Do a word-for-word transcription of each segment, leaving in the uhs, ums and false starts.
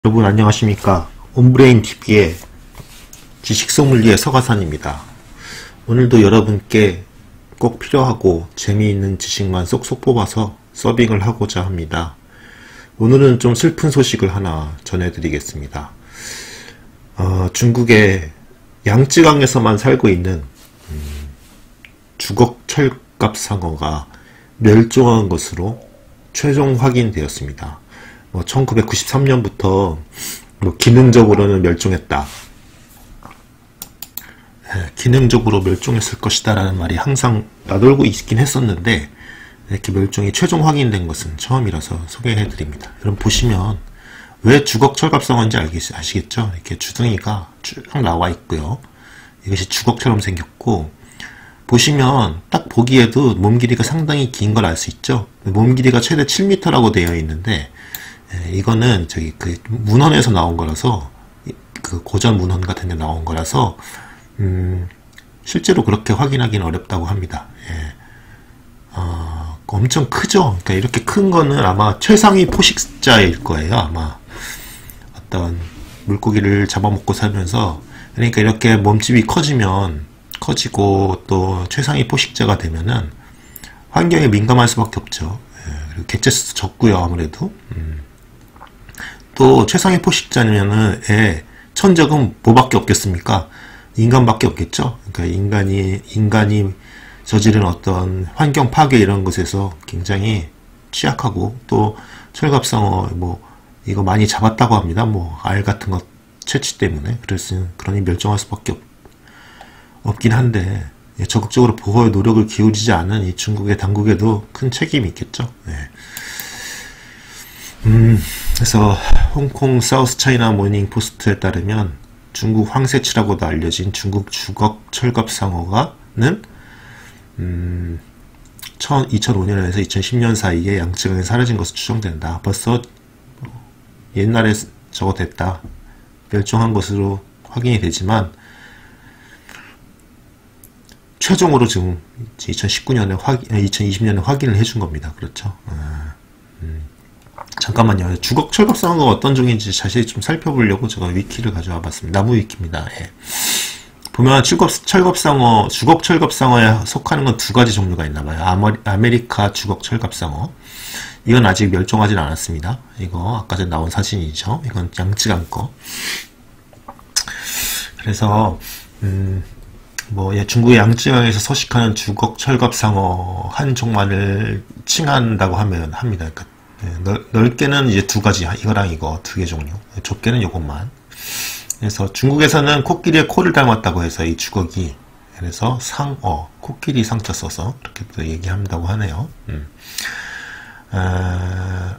여러분 안녕하십니까. 온브레인티비의 지식소믈리에 서가산입니다. 오늘도 여러분께 꼭 필요하고 재미있는 지식만 쏙쏙 뽑아서 서빙을 하고자 합니다. 오늘은 좀 슬픈 소식을 하나 전해드리겠습니다. 어, 중국의 양쯔강에서만 살고 있는 음, 주걱철갑상어가 멸종한 것으로 최종 확인되었습니다. 뭐 천구백구십삼 년부터 뭐 기능적으로는 멸종했다. 예, 기능적으로 멸종했을 것이다 라는 말이 항상 나돌고 있긴 했었는데 이렇게 멸종이 최종 확인된 것은 처음이라서 소개해 드립니다. 여러분 보시면 왜 주걱철갑상어인지 알겠, 아시겠죠? 이렇게 주둥이가 쭉 나와 있고요. 이것이 주걱처럼 생겼고 보시면 딱 보기에도 몸 길이가 상당히 긴 걸 알 수 있죠? 몸 길이가 최대 칠 미터라고 되어 있는데 예, 이거는 저기 그 문헌에서 나온 거라서 그 고전 문헌 같은 데 나온 거라서 음, 실제로 그렇게 확인하기는 어렵다고 합니다. 예. 어, 엄청 크죠? 그러니까 이렇게 큰 거는 아마 최상위 포식자일 거예요. 아마 어떤 물고기를 잡아먹고 살면서 그러니까 이렇게 몸집이 커지면 커지고 또 최상위 포식자가 되면은 환경에 민감할 수밖에 없죠. 예. 그리고 개체수도 적고요. 아무래도 음. 또 최상위 포식자면은 애 천적은 뭐밖에 없겠습니까? 인간밖에 없겠죠. 그러니까 인간이 인간이 저지른 어떤 환경 파괴 이런 것에서 굉장히 취약하고 또 철갑상어 뭐 이거 많이 잡았다고 합니다. 뭐 알 같은 것 채취 때문에 그래서 그러니 멸종할 수밖에 없, 없긴 한데 적극적으로 보호에 노력을 기울이지 않은 이 중국의 당국에도 큰 책임이 있겠죠. 네. 음, 그래서 홍콩 사우스 차이나 모닝 포스트에 따르면 중국 황새치라고도 알려진 중국 주걱철갑상어가는 음, 이천오 년에서 이천십 년 사이에 양쯔강에 사라진 것으로 추정된다. 벌써 옛날에 저거 됐다. 멸종한 것으로 확인이 되지만 최종으로 지금 이천십구 년에 확인, 이천이십 년에 확인을 해준 겁니다. 그렇죠. 아, 음. 잠깐만요. 주걱철갑상어가 어떤 종인지 자세히 좀 살펴보려고 제가 위키를 가져와 봤습니다. 나무 위키입니다. 예. 보면 철갑상어, 주걱철갑상어에 속하는 건 두 가지 종류가 있나봐요. 아머리, 아메리카 주걱철갑상어. 이건 아직 멸종하진 않았습니다. 이거 아까 전에 나온 사진이죠. 이건 양쯔강 거. 그래서 음, 뭐 예, 중국의 양쯔강에서 서식하는 주걱철갑상어 한 종만을 칭한다고 하면 합니다. 그러니까 네, 넓, 넓게는 이제 두 가지, 이거랑 이거 두 개 종류. 좁게는 이것만. 그래서 중국에서는 코끼리의 코를 닮았다고 해서 이 주걱이, 그래서 상어, 코끼리 상자 써서 그렇게 또 얘기한다고 하네요. 음. 아,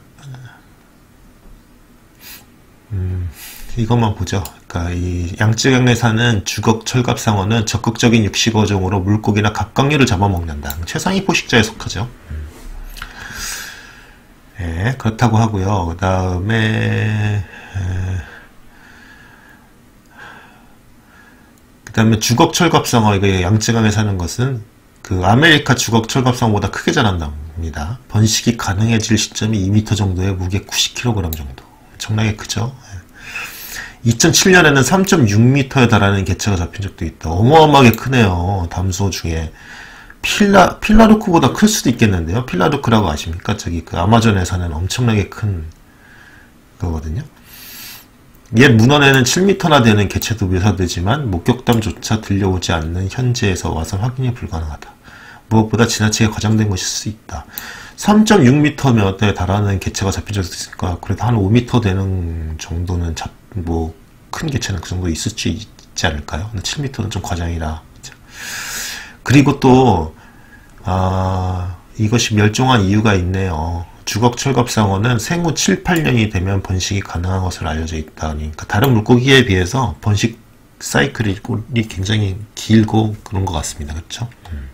음, 이것만 보죠. 그러니까 이 양쯔강에 사는 주걱철갑상어는 적극적인 육식어종으로 물고기나 갑각류를 잡아먹는다. 최상위 포식자에 속하죠. 음. 예, 그렇다고 하고요. 그 다음에 그 다음에 주걱철갑상어, 이거 양쯔강에 사는 것은 그 아메리카 주걱철갑상어보다 크게 자란답니다. 번식이 가능해질 시점이 이 미터 정도의 무게 구십 킬로그램 정도. 엄청나게 크죠. 이천칠 년에는 삼 점 육 미터에 달하는 개체가 잡힌 적도 있다. 어마어마하게 크네요. 담수어 중에. 필라, 필라루크보다 클 수도 있겠는데요. 필라루크라고 아십니까? 저기 그 아마존에 사는 엄청나게 큰 거거든요. 옛 문헌에는 칠 미터나 되는 개체도 묘사되지만 목격담조차 들려오지 않는 현재에서 와서 확인이 불가능하다. 무엇보다 지나치게 과장된 것일 수 있다. 삼 점 육 미터에 달하는 개체가 잡힌 적도 있으니까 그래도 한 오 미터 되는 정도는 잡, 뭐 큰 개체는 그 정도 있을 수 있지 않을까요? 근데 칠 미터는 좀 과장이라. 그리고 또 아, 이것이 멸종한 이유가 있네요. 주걱철갑상어는 생후 칠, 팔 년이 되면 번식이 가능한 것으로 알려져 있다. 그러니까 다른 물고기에 비해서 번식 사이클이 굉장히 길고 그런 것 같습니다. 그렇죠? 음.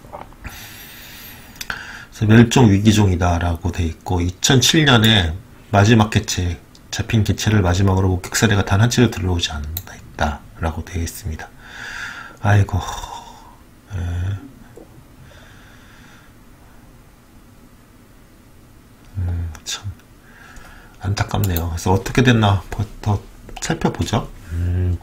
그래서 멸종 위기종이다 라고 돼 있고 이천칠 년에 마지막 개체, 잡힌 개체를 마지막으로 목격 사례가 단 한 채로 들어오지 않는다 라고 되어 있습니다. 아이고. 에. 음, 참 안타깝네요. 그래서 어떻게 됐나 더 살펴보죠. 음.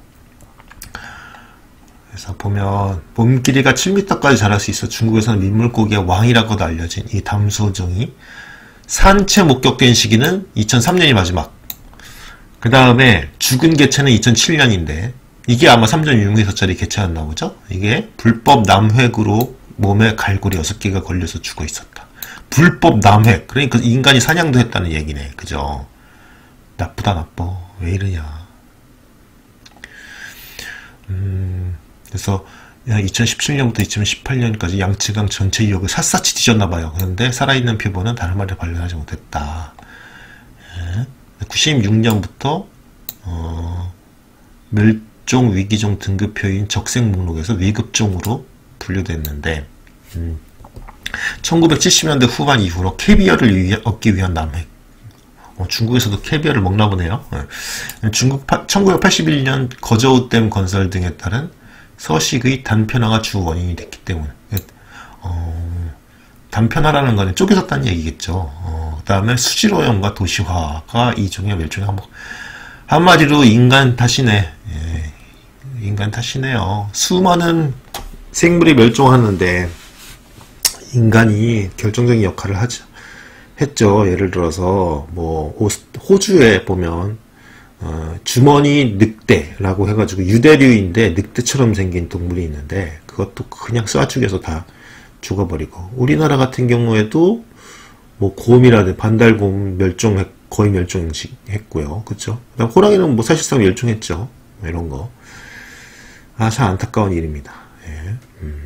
그래서 보면 몸 길이가 칠 미터까지 자랄 수 있어 중국에서는 민물고기의 왕이라고도 알려진 이 담소종이 산채 목격된 시기는 이천삼 년이 마지막. 그 다음에 죽은 개체는 이천칠 년인데 이게 아마 삼 점 육 미터짜리 개체였나 보죠. 이게 불법 남획으로 몸에 갈고리 여섯 개가 걸려서 죽어 있었다. 불법 남획. 그러니까 인간이 사냥도 했다는 얘기네. 그죠? 나쁘다 나빠. 왜 이러냐. 음, 그래서 이천십칠 년부터 이천십팔 년까지 양쯔강 전체 유역을 샅샅이 뒤졌나봐요. 그런데 살아있는 표본은 다른 마리 발견하지 못했다. 예. 구십육 년부터 어, 멸종 위기종 등급표인 적색 목록에서 위급종으로 분류됐는데 음, 천구백칠십 년대 후반 이후로 캐비어를 위, 얻기 위한 남획. 어, 중국에서도 캐비어를 먹나 보네요. 예. 중국 파, 천구백팔십일 년 거저우댐 건설 등에 따른 서식의 단편화가 주 원인이 됐기 때문에 어, 단편화라는 거는 쪼개졌다는 얘기겠죠. 어, 그 다음에 수질오염과 도시화가 이 종의 멸종의 한번 한마디로 인간 탓이네. 예, 인간 탓이네요. 수많은 생물이 멸종하는데 인간이 결정적인 역할을 하죠. 했죠. 예를 들어서 뭐 호주에 보면 어, 주머니 늑대라고 해가지고 유대류인데 늑대처럼 생긴 동물이 있는데 그것도 그냥 쏴죽여서 다 죽어버리고, 우리나라 같은 경우에도 뭐 곰이라든 반달곰 멸종 거의 멸종했고요. 그쵸? 그다음 호랑이는 뭐 사실상 멸종했죠. 이런 거. 아, 참 안타까운 일입니다. 예. 음.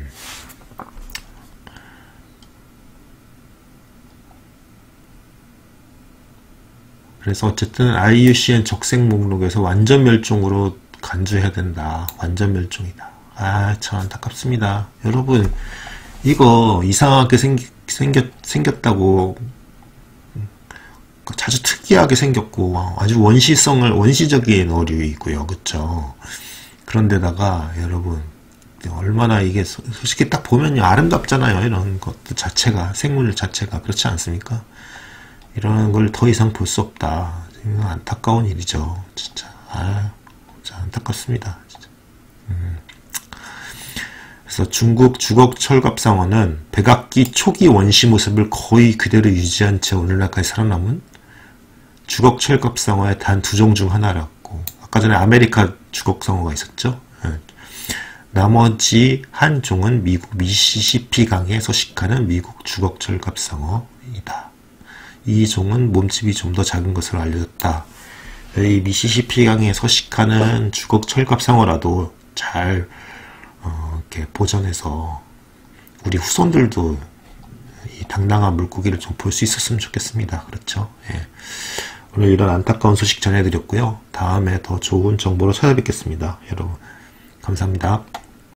그래서 어쨌든 아이유씨엔 적색 목록에서 완전 멸종으로 간주해야 된다. 완전 멸종이다. 아, 참 안타깝습니다. 여러분, 이거 이상하게 생기, 생겼, 생겼다고 아주 특이하게 생겼고 아주 원시성을 원시적인 어류이고요. 그쵸? 그런데다가 여러분 얼마나 이게 솔직히 딱 보면요 아름답잖아요. 이런 것들 자체가, 생물 자체가. 그렇지 않습니까? 이런 걸 더 이상 볼 수 없다. 안타까운 일이죠. 진짜. 아, 진짜 안타깝습니다. 진짜. 음. 그래서 중국 주걱철갑상어는 백악기 초기 원시 모습을 거의 그대로 유지한 채 오늘날까지 살아남은 주걱철갑상어의 단 두 종 중 하나라고. 아까 전에 아메리카 주걱상어가 있었죠. 네. 나머지 한 종은 미국 미시시피 강에 서식하는 미국 주걱철갑상어이다. 이 종은 몸집이 좀 더 작은 것으로 알려졌다. 이 미시시피 강에 서식하는 주걱철갑상어라도 잘 어, 이렇게 보존해서 우리 후손들도 이 당당한 물고기를 좀 볼 수 있었으면 좋겠습니다. 그렇죠? 예. 오늘 이런 안타까운 소식 전해드렸고요. 다음에 더 좋은 정보로 찾아뵙겠습니다. 여러분 감사합니다.